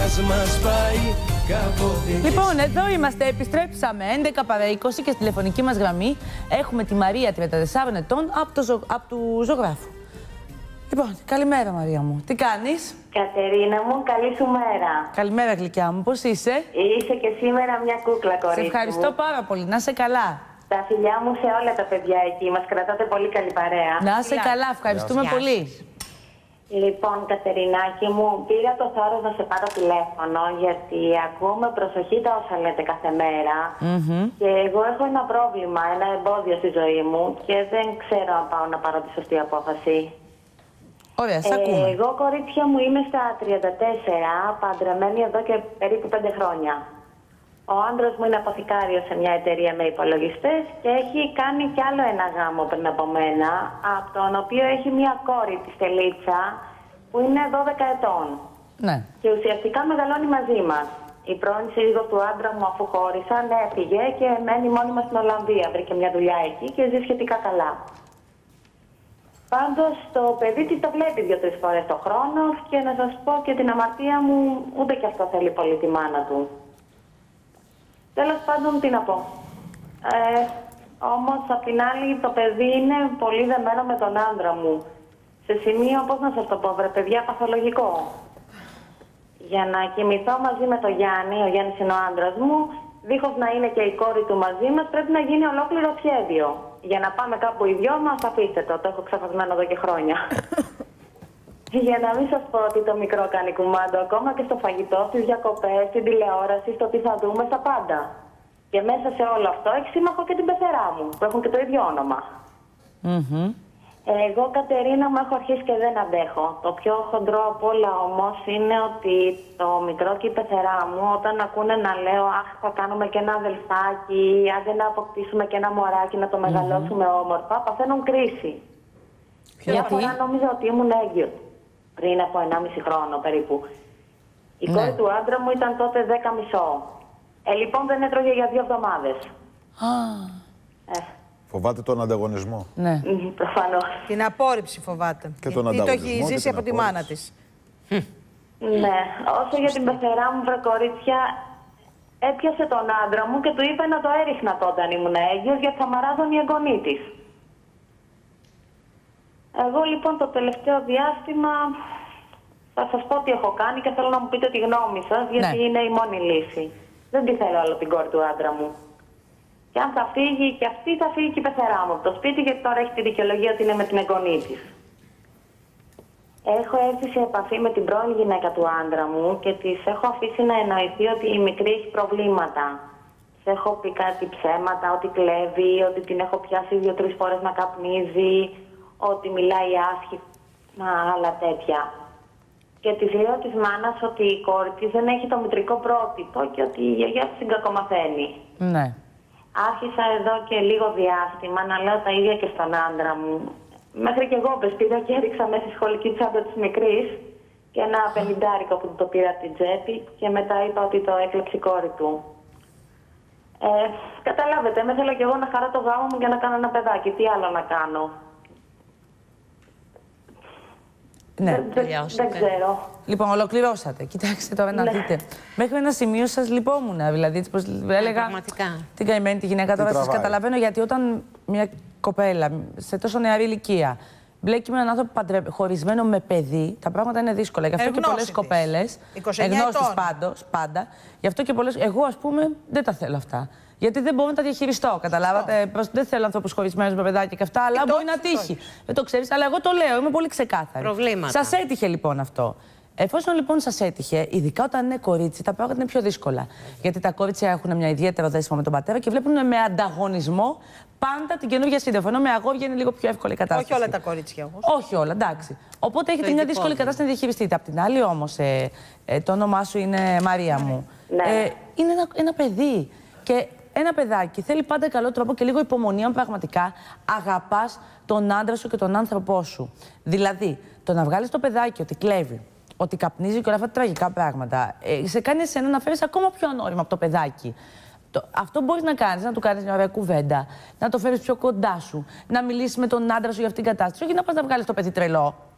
ας μας πάει κάποτε. Λοιπόν, εδώ είμαστε, επιστρέψαμε 11 παρά 20 και στη τηλεφωνική μας γραμμή έχουμε τη Μαρία, 34 ετών, από του ζωγράφου. Λοιπόν, καλημέρα Μαρία μου. Τι κάνεις? Κατερίνα μου, καλή σου μέρα. Καλημέρα γλυκιά μου, πώς είσαι? Είσαι και σήμερα μια κούκλα, κορίτσι. Σε ευχαριστώ πάρα πολύ, να είσαι καλά. Τα φιλιά μου σε όλα τα παιδιά εκεί, μας κρατάτε πολύ καλή παρέα. Να είσαι καλά, ευχαριστούμε πολύ. Λοιπόν, Κατερινάκη μου, πήρα το θάρρος να σε πάρω τηλέφωνο, γιατί ακούω με προσοχή τα όσα λέτε κάθε μέρα. Και εγώ έχω ένα πρόβλημα, ένα εμπόδιο στη ζωή μου και δεν ξέρω αν πάω να πάρω τη σωστή απόφαση. Ωραία, σ' ακούμε. Εγώ, κορίτσια μου, είμαι στα 34, παντρεμένη εδώ και περίπου 5 χρόνια. Ο άντρας μου είναι αποθηκάριος σε μια εταιρεία με υπολογιστές και έχει κάνει κι άλλο ένα γάμο πριν από μένα, από τον οποίο έχει μια κόρη, τη Στελίτσα, που είναι 12 ετών. Ναι. Και ουσιαστικά μεγαλώνει μαζί μας. Η πρώην σύζυγος του άντρα μου, αφού χώρισαν, έφυγε και μένει μόνιμα στην Ολλανδία. Βρήκε μια δουλειά εκεί και ζει σχετικά καλά. Πάντως το παιδί της το βλέπει 2-3 φορές το χρόνο και να σας πω και την αμαρτία μου, ούτε κι αυτό θέλει πολύ τη μάνα του. Τέλος πάντων, τι να πω. Όμως, απ' την άλλη, το παιδί είναι πολύ δεμένο με τον άντρα μου. Σε σημείο, πώς να σας το πω, βρε παιδιά, παθολογικό. Για να κοιμηθώ μαζί με τον Γιάννη, ο Γιάννης είναι ο άντρας μου, δίχως να είναι και η κόρη του μαζί μας, πρέπει να γίνει ολόκληρο σχέδιο. Για να πάμε κάπου οι δυο μας, αφήστε το έχω ξαφασμένο εδώ και χρόνια. Για να μην σας πω ότι το μικρό κάνει κουμάντο ακόμα και στο φαγητό, στις διακοπές, στην τηλεόραση, στο τι θα δούμε, στα πάντα. Και μέσα σε όλο αυτό έχει σύμμαχο και την πεθερά μου, που έχουν και το ίδιο όνομα. Εγώ, Κατερίνα μου, έχω αρχίσει και δεν αντέχω. Το πιο χοντρό απ' όλα όμως είναι ότι το μικρό και η πεθερά μου, όταν ακούνε να λέω «Αχ, θα κάνουμε και ένα αδελφάκι, άντε να αποκτήσουμε και ένα μωράκι, να το μεγαλώσουμε όμορφα», παθαίνουν κρίση. Μια φορά νόμιζα ότι ήμουν έγκυο. Πριν από 1,5 χρόνο περίπου. Η κόρη του άντρα μου ήταν τότε 10,5. Λοιπόν δεν έτρωγε για 2 εβδομάδες. Φοβάται τον ανταγωνισμό. Ναι. Προφανώς. Την απόρριψη φοβάται. Και τον το ανταγωνισμό έχει ζήσει από τη μάνα της. Ναι. Όσο για την πεθερά μου, βρε κορίτσια, έπιασε τον άντρα μου και του είπε να το έριχνα τότε αν ήμουν έγκυος, γιατί θα μαράζαν οι εγγονοί της. Εγώ λοιπόν το τελευταίο διάστημα θα σας πω τι έχω κάνει και θέλω να μου πείτε τη γνώμη σας, γιατί είναι η μόνη λύση. Δεν τη θέλω άλλο την κόρη του άντρα μου. Και αν θα φύγει και αυτή, θα φύγει και η πεθερά μου από το σπίτι, γιατί τώρα έχει τη δικαιολογία ότι είναι με την εγγονή της. Έχω έρθει σε επαφή με την πρώην γυναίκα του άντρα μου και της έχω αφήσει να εννοηθεί ότι η μικρή έχει προβλήματα. Της έχω πει κάτι ψέματα, ότι κλέβει, ότι την έχω πιάσει 2-3 φορές να καπνίζει, ότι μιλάει άσχημα, άλλα τέτοια. Και της λέω της μάνας ότι η κόρη της δεν έχει το μητρικό πρότυπο και ότι η γιαγιά της την κακομαθαίνει. Ναι. Άρχισα εδώ και λίγο διάστημα να λέω τα ίδια και στον άντρα μου. Μέχρι και εγώ πήρα και έριξα μέσα στη σχολική τσάντα της μικρής και ένα 50 που το πήρα από την τσέπη και μετά είπα ότι το έκλεψε η κόρη του. Καταλάβετε, με θέλω κι εγώ να χαρώ το γάμο μου για να κάνω ένα παιδάκι. Τι άλλο να κάνω. Ναι. Δεν ξέρω. Λοιπόν, ολοκληρώσατε. Κοιτάξτε τώρα να δείτε. Μέχρι ένα σημείο σας λυπόμουν. Δηλαδή, πώς έλεγα. Πραγματικά. Την καημένη τη γυναίκα. Τώρα σας καταλαβαίνω, γιατί όταν μια κοπέλα σε τόσο νεαρή ηλικία μπλέκει με έναν άνθρωπο χωρισμένο με παιδί, τα πράγματα είναι δύσκολα. Γι' αυτό και πολλές κοπέλες. Εγνώστης πάντα. Γι' αυτό και πολλές. Εγώ, ας πούμε, δεν τα θέλω αυτά. Γιατί δεν μπορώ να τα διαχειριστώ. Καταλάβατε. Δεν θέλω ανθρώπους χωρισμένους με παιδάκια και αυτά, αλλά μπορεί να τύχει. Δεν το ξέρεις, αλλά εγώ το λέω. Είμαι πολύ ξεκάθαρη. Προβλήματα. Σας έτυχε λοιπόν αυτό. Εφόσον λοιπόν σας έτυχε, ειδικά όταν είναι κορίτσι, τα πράγματα είναι πιο δύσκολα. Γιατί τα κορίτσια έχουν μια ιδιαίτερο δέσιμο με τον πατέρα και βλέπουν με ανταγωνισμό πάντα την καινούργια σύντροφο. Ενώ με αγόρια είναι λίγο πιο εύκολη η κατάσταση. Όχι όλα τα κορίτσια όμως. Όχι όλα, εντάξει. Οπότε έχετε μια δύσκολη κατάσταση να διαχειριστείτε. Απ' την άλλη όμως, το όνομά σου είναι Μαρία μου. Ναι. Είναι ένα παιδί. Και ένα παιδάκι θέλει πάντα καλό τρόπο και λίγο υπομονή αν πραγματικά αγαπάς τον άντρα σου και τον άνθρωπό σου. Δηλαδή, το να βγάλεις το παιδάκι ότι κλέβει, ότι καπνίζει και όλα αυτά τα τραγικά πράγματα, σε κάνει εσένα να φέρεις ακόμα πιο ανώρημα από το παιδάκι. Αυτό μπορείς να κάνεις, να του κάνεις μια ωραία κουβέντα, να το φέρεις πιο κοντά σου, να μιλήσεις με τον άντρα σου για αυτήν την κατάσταση. Όχι να πας να βγάλεις το παιδί τρελό.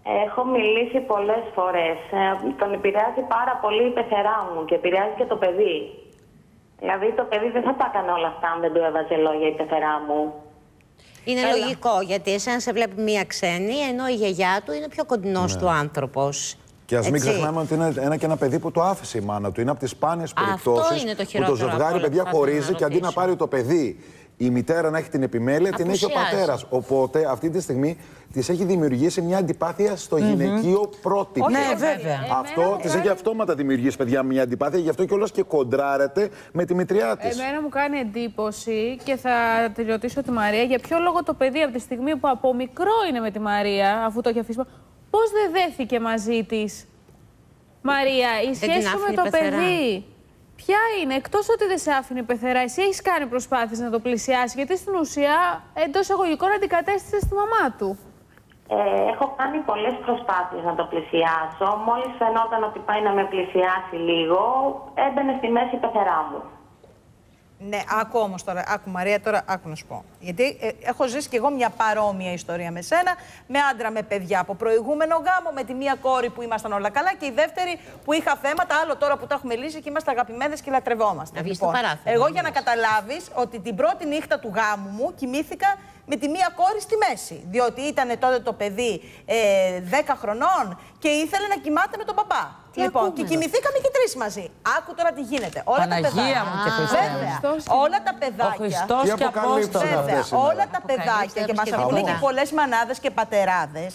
Έχω μιλήσει πολλές φορές. Τον επηρεάζει πάρα πολύ η πεθερά μου και επηρεάζει και το παιδί. Δηλαδή το παιδί δεν θα τα έκανε όλα αυτά αν δεν του έβαζε λόγια η πεθερά μου. Είναι λογικό, γιατί εσένα σε βλέπει μία ξένη, ενώ η γιαγιά του είναι πιο κοντινός του άνθρωπος. Και ας μην ξεχνάμε ότι είναι ένα παιδί που το άφησε η μάνα του. Είναι από τις σπάνιες περιπτώσεις που το ζευγάρι παιδιά χωρίζει και αντί να πάρει το παιδί η μητέρα να έχει την επιμέλεια, την έχει ο πατέρας. Οπότε αυτή τη στιγμή της έχει δημιουργήσει μια αντιπάθεια στο γυναικείο πρότυπο. Ναι, βέβαια. Αυτό της έχει αυτόματα δημιουργήσει, παιδιά, μια αντιπάθεια, γι' αυτό κιόλας και κοντράρεται με τη μητριά της. Εμένα μου κάνει εντύπωση και θα τη ρωτήσω τη Μαρία για ποιο λόγο το παιδί από τη στιγμή που από μικρό είναι με τη Μαρία, αφού το έχει αφήσει, πώς δεν δέθηκε μαζί της. Μαρία, η σχέση σου με το παιδί. Ποια είναι, εκτός ότι δεν σε άφηνε η πεθερά, εσύ έχεις κάνει προσπάθειες να το πλησιάσει, γιατί στην ουσία εντός εισαγωγικών αντικατέστησες τη μαμά του. Έχω κάνει πολλές προσπάθειες να το πλησιάσω. Μόλις φαινόταν ότι πάει να με πλησιάσει λίγο, έμπαινε στη μέση η πεθερά μου. Ναι, άκου όμως τώρα, άκου Μαρία, τώρα άκου να σου πω. Γιατί έχω ζήσει κι εγώ μια παρόμοια ιστορία με σένα, με άντρα με παιδιά από προηγούμενο γάμο, με τη μία κόρη που ήμασταν όλα καλά και η δεύτερη που είχα θέματα, άλλο τώρα που τα έχουμε λύσει και είμαστε αγαπημένες και λατρευόμαστε. Λοιπόν, εγώ για να καταλάβεις ότι την πρώτη νύχτα του γάμου μου κοιμήθηκα με τη μία κόρη στη μέση. Διότι ήταν τότε το παιδί 10 χρονών και ήθελε να κοιμάται με τον παπά. Λοιπόν, και κοιμηθήκαμε και τρεις μαζί. Άκου τώρα τι γίνεται. Όλα τα παιδάκια. Μου και βέβαια, όλα τα παιδάκια. Ο Χριστός και Απόστολος. Βέβαια, όλα τα παιδάκια και μας ακούνε και πολλές μανάδες και πατεράδες.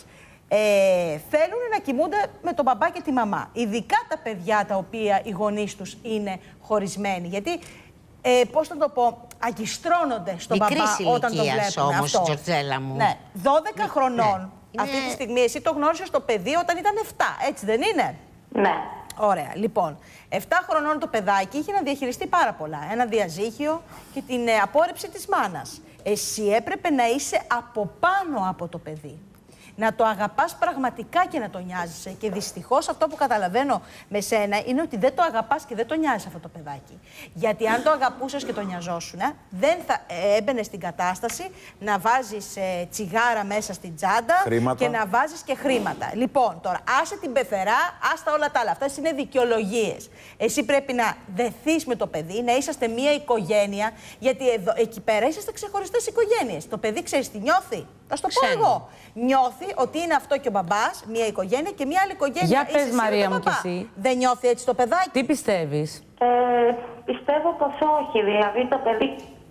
Θέλουν να κοιμούνται με τον μπαμπά και τη μαμά. Ειδικά τα παιδιά τα οποία οι γονείς τους είναι χωρισμένοι. Γιατί, πώς θα το πω, αγκιστρώνονται στον μπαμπά όταν το βλέπουν όμως, αυτό. Τζορτζέλα μου. Ναι, 12 χρονών. Αυτή τη στιγμή εσύ το γνώρισες το παιδί όταν ήταν 7, έτσι δεν είναι? Ναι. Ωραία. Λοιπόν, 7 χρονών το παιδάκι είχε να διαχειριστεί πάρα πολλά. Ένα διαζύγιο και την απόρριψη της μάνας. Εσύ έπρεπε να είσαι από πάνω από το παιδί. Να το αγαπάς πραγματικά και να το νοιάζεσαι. Και δυστυχώς αυτό που καταλαβαίνω με σένα είναι ότι δεν το αγαπάς και δεν το νοιάζεις αυτό το παιδάκι. Γιατί αν το αγαπούσες και το νοιαζόσουν, δεν θα έμπαινε στην κατάσταση να βάζεις τσιγάρα μέσα στην τσάντα και να βάζεις και χρήματα. Λοιπόν, τώρα άσε την πεθερά, άστα όλα τα άλλα. Αυτές είναι δικαιολογίες. Εσύ πρέπει να δεθείς με το παιδί, να είσαστε μία οικογένεια, γιατί εδώ, εκεί πέρα είσαστε ξεχωριστές οικογένειες. Το παιδί ξέρεις τι νιώθει. Θα σου το πω εγώ. Νιώθει ότι είναι αυτό και ο μπαμπάς, μία οικογένεια και μία άλλη οικογένεια. Για πες, Μαρία μου, κι εσύ. Δεν νιώθει έτσι το παιδάκι? Τι πιστεύεις? Πιστεύω πως όχι. Δηλαδή το παιδί,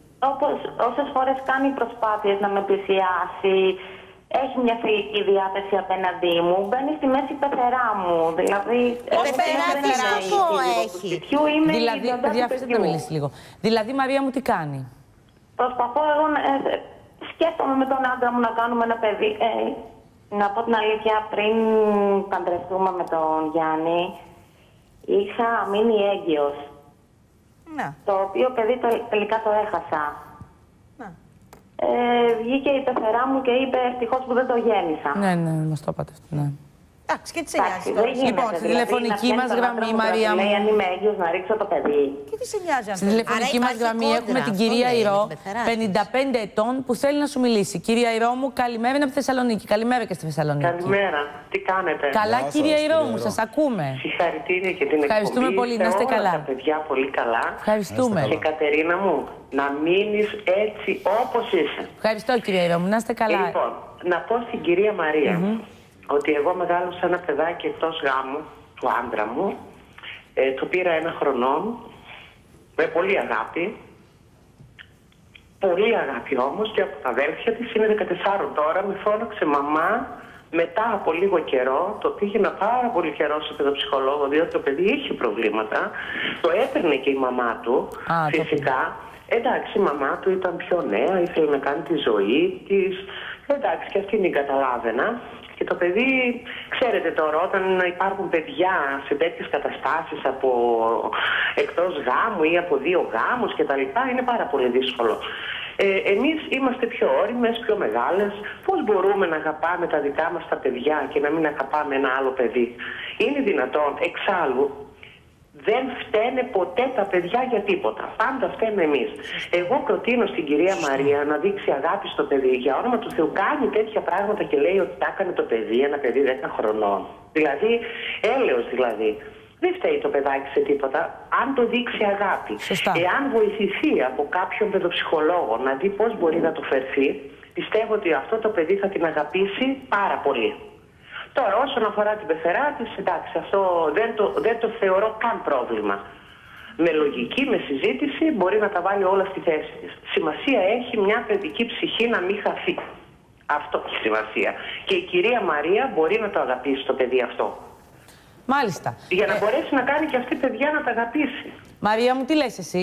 όσες φορές κάνει προσπάθειες να με πλησιάσει, έχει μια φιλική διάθεση απέναντί μου, μπαίνει στη μέση η πεθερά μου. Δηλαδή, πεθερά τι σκοπό έχει? Δηλαδή, παιδιά, αφήστε να μιλήσει λίγο. Δηλαδή, Μαρία μου, τι κάνει? Προσπαθώ εγώ να... Σκέφτομαι με τον άντρα μου να κάνουμε ένα παιδί. Να πω την αλήθεια, πριν παντρευτούμε με τον Γιάννη, είχα μείνει έγκυος. Ναι. Το οποίο παιδί τελικά το έχασα. Ναι. Βγήκε η πεθερά μου και είπε ευτυχώς που δεν το γέννησα. Ναι, μας το είπατε αυτό, ναι. Εντάξει, και τι σε νοιάζει τώρα? Λοιπόν, στη τηλεφωνική μας γραμμή, Μαρία μου. Λέει αν είμαι έγκυος να ρίξω το παιδί. Και τι σε νοιάζει αυτό? Στη τηλεφωνική μας γραμμή έχουμε την κυρία Ηρώ, 55 ετών, που θέλει να σου μιλήσει. Κυρία Ηρώ μου, καλημέρα, είναι από τη Θεσσαλονίκη. Καλημέρα και στη Θεσσαλονίκη. Καλημέρα. Τι κάνετε? Καλά, κυρία Ηρώ μου, σας ακούμε. Συγχαρητήρια και την Ευχαριστούμε εκπομπή. πολύ, να είστε καλά. Τα παιδιά πολύ καλά. Ευχαριστούμε. Και Κατερίνα μου, να μείνεις έτσι όπως είσαι. Ευχαριστώ, κυρία Ηρώ μου, να είστε καλά. Λοιπόν, να πω στην κυρία Μαρία ότι εγώ μεγάλωσα ένα παιδάκι εκτός γάμου του άντρα μου. Το πήρα 1 χρονών, με πολύ αγάπη. Πολύ αγάπη όμως, και από τα αδέλφια της, είναι 14 τώρα, με φώναξε μαμά μετά από λίγο καιρό. Το πήγαινα πάρα πολύ καιρό σε παιδοψυχολόγο, διότι το παιδί είχε προβλήματα. Το έπαιρνε και η μαμά του, φυσικά. Εντάξει, η μαμά του ήταν πιο νέα, ήθελε να κάνει τη ζωή της. Εντάξει, και αυτήν την καταλάβαινα. Και το παιδί, ξέρετε τώρα, όταν υπάρχουν παιδιά σε τέτοιες καταστάσεις από εκτός γάμου ή από 2 γάμους κτλ., είναι πάρα πολύ δύσκολο. Εμείς είμαστε πιο όριμες, πιο μεγάλες. Πώς μπορούμε να αγαπάμε τα δικά μας τα παιδιά και να μην αγαπάμε ένα άλλο παιδί? Είναι δυνατόν? Εξάλλου, δεν φταίει φταίνε ποτέ τα παιδιά για τίποτα. Πάντα φταίμε εμείς. Εγώ προτείνω στην κυρία Μαρία να δείξει αγάπη στο παιδί. Για όνομα του Θεού, κάνει τέτοια πράγματα και λέει ότι τα έκανε το παιδί, ένα παιδί 10 χρονών. Δηλαδή, έλεος δηλαδή. Δεν φταίει το παιδάκι σε τίποτα, αν το δείξει αγάπη. Σωστά. Εάν βοηθηθεί από κάποιον παιδοψυχολόγο να δει πώς μπορεί να το φερθεί, πιστεύω ότι αυτό το παιδί θα την αγαπήσει πάρα πολύ. Τώρα, όσον αφορά την πεθερά της, εντάξει, αυτό δεν το θεωρώ καν πρόβλημα. Με λογική, με συζήτηση, μπορεί να τα βάλει όλα στη θέση της. Σημασία έχει μια παιδική ψυχή να μην χαθεί. Αυτό έχει σημασία. Και η κυρία Μαρία μπορεί να το αγαπήσει το παιδί αυτό. Μάλιστα. Για να μπορέσει να κάνει και αυτή η παιδιά να τα αγαπήσει. Μαρία μου, τι λες εσύ?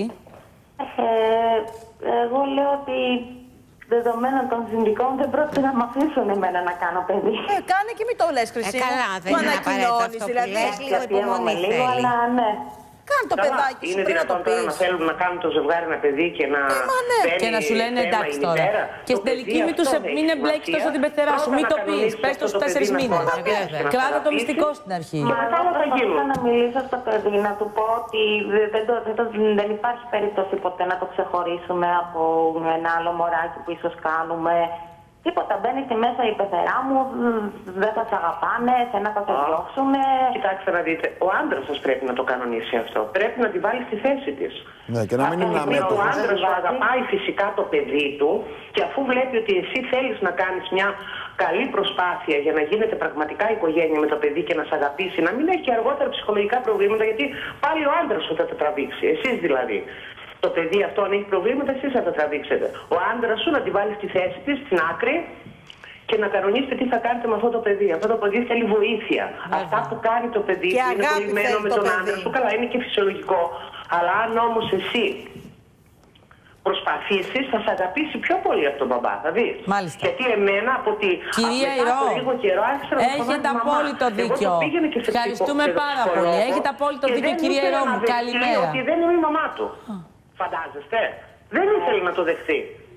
Εγώ λέω ότι δεδομένων των συνδικών δεν πρόκειται να μ' αφήσουν εμένα να κάνω παιδί. Κάνε και μην το λες, Χρυσή. Καλά, δεν είναι απαραίτητο αυτό που λες, λίγο υπομονή θέλει. Αλλά ναι. Κάνε το παιδάκι σου, είναι πρέπει να το δυνατόν τώρα να πεις. θέλουν να κάνουν το ζευγάρι ένα παιδί και να παίρνει Και να σου λένε εντάξει τώρα. Και στην τελική μην εμπλέκεις τόσο την πεθερά σου, μην το πεις. Πες το στους 4 μήνες. Κράτα το μυστικό στην αρχή. Μα θα να μιλήσω στο παιδί, να του πω ότι δεν υπάρχει περίπτωση ποτέ να το ξεχωρίσουμε από ένα άλλο μωράκι που ίσως κάνουμε. Τίποτα, μπαίνει στη μέσα η πεθερά μου, δεν θα σε αγαπάνε, σένα θα σε διώξουνε. Κοιτάξτε να δείτε, ο άντρας σας πρέπει να το κανονίσει αυτό. Πρέπει να τη βάλει στη θέση της. Ναι, και να μην είναι αμέτωχος. Ο άντρας σου αγαπάει φυσικά το παιδί του και αφού βλέπει ότι εσύ θέλεις να κάνεις μια καλή προσπάθεια για να γίνεται πραγματικά οικογένεια με το παιδί και να σε αγαπήσει, να μην έχει και αργότερα ψυχολογικά προβλήματα, γιατί πάλι ο άντρας σου θα τα τραβήξει, εσείς δηλαδή. Το παιδί αυτό, αν έχει προβλήματα, εσείς θα τα τραβήξετε. Ο άντρας σου να τη βάλει στη θέση της, στην άκρη και να κανονίσετε τι θα κάνετε με αυτό το παιδί. Αυτό το παιδί θέλει βοήθεια. Αυτά που κάνει το παιδί που είναι κολλημένο με τον άντρα σου, καλά, είναι και φυσιολογικό. Αλλά αν όμως εσύ προσπαθήσεις, θα σε αγαπήσει πιο πολύ από τον μπαμπά. Θα δεις. Μάλιστα. Γιατί εμένα από ότι κυρία από λίγο καιρό άρχισα να το έχετε απόλυτο δίκιο. Ευχαριστούμε πάρα πολύ. Έχετε απόλυτο δίκιο, κυρία Ηρώ μου. Καλημέρα. Ότι δεν είναι η μαμά του. Φαντάζεστε. Δεν ήθελε να το δεχθεί.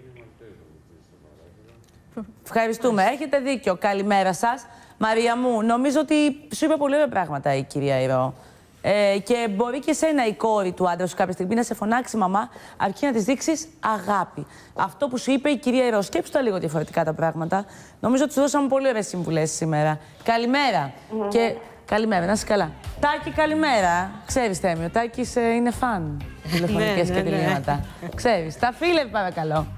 Ευχαριστούμε. Έχετε δίκιο. Καλημέρα σας. Μαρία μου, νομίζω ότι σου είπε πολύ ωραία πράγματα η κυρία Ηρώ. Και μπορεί και εσένα η κόρη του άντρα σου κάποια στιγμή να σε φωνάξει μαμά, αρκεί να της δείξεις αγάπη. Αυτό που σου είπε η κυρία Ηρώ. Σκέψου τα λίγο διαφορετικά τα πράγματα. Νομίζω ότι σου δώσαμε πολύ ωραίες συμβουλές σήμερα. Καλημέρα. Και καλημέρα, να είσαι καλά. Τάκη, καλημέρα. Ξέρεις, Θέμη, ο Τάκης είναι φαν τηλεφωνικές και τηλέφωνα. Ξέρεις. Τα φίλε, παρακαλώ.